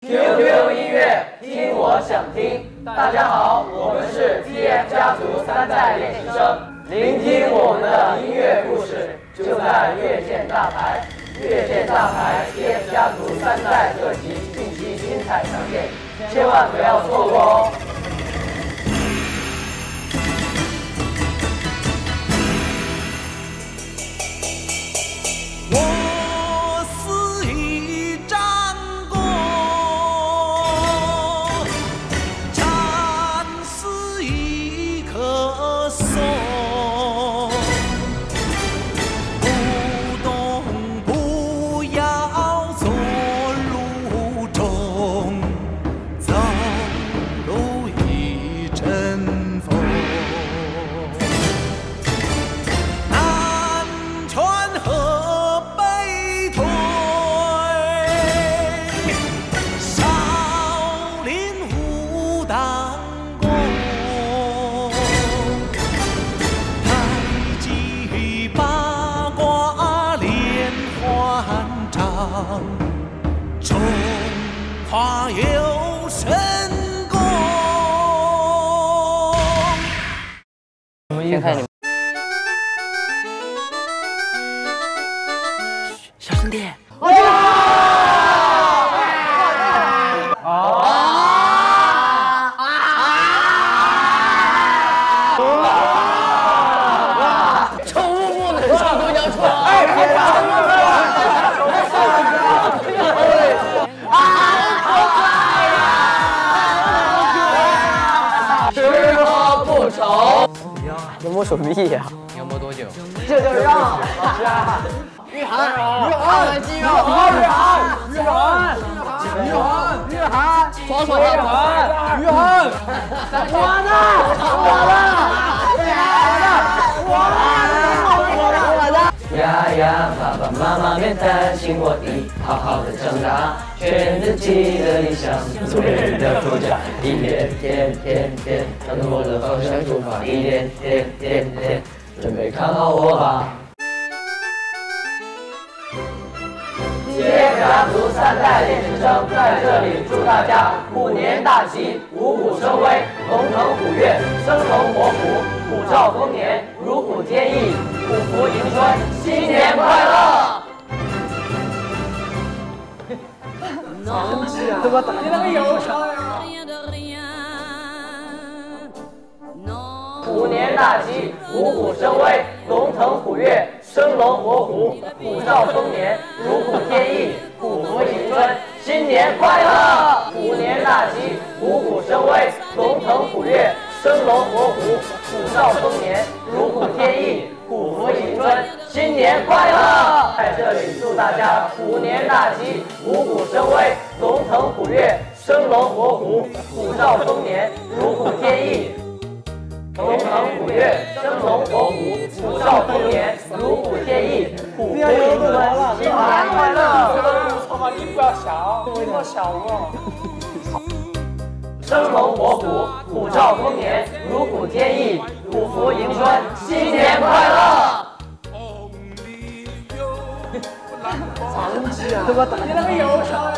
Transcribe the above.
QQ 音乐，听我想听。大家好，我们是 TF 家族3代练习生，聆听我们的音乐故事，就在乐见大牌。乐见大牌 TF 家族3代特辑，近期精彩上线，千万不要错过哦！ 我是一张弓，战是一棵松，不动不摇坐路中，走路一阵风。 中华有神功。 什么意思？ 小声点。 哇！宠物不能上公交车。哎，别上！ 丑，你摸手臂呀？你要摸多久？这就让老师啊！玉涵，肌肉，玉涵，双手玉涵，我的，呀呀，爸爸妈妈别担心我的，好好的长大，确认自己的理想，做人的副驾，一点点点点，朝着我的方向出发，一点点点点，准备看好我吧。TF 家族3代练习生在这里祝大家虎年大吉，五虎生威，龙腾虎跃，生龙活虎，虎兆丰年，如虎添翼，虎福迎春，新年快乐！怎么打的那么忧伤呀？虎年大吉，五虎生威，龙腾虎跃，生龙活虎，虎兆丰年，如虎添翼，虎福迎春，新年快乐！虎年大吉，五虎生威，龙腾虎跃，生龙活虎，虎兆丰年，如虎添翼，虎福迎春，新年快乐！在这里祝大家虎年大吉，五虎生威，龙腾虎跃，生龙活虎，虎兆丰年，如虎添翼。 龙腾虎跃，生龙活虎，虎兆丰年，如虎添翼，虎福迎春，新年快乐！ 他妈你不要笑，你给我笑我。 生龙活虎，虎兆丰年，如虎添翼，虎福迎春，新年快乐！ 怎么打的那么忧伤？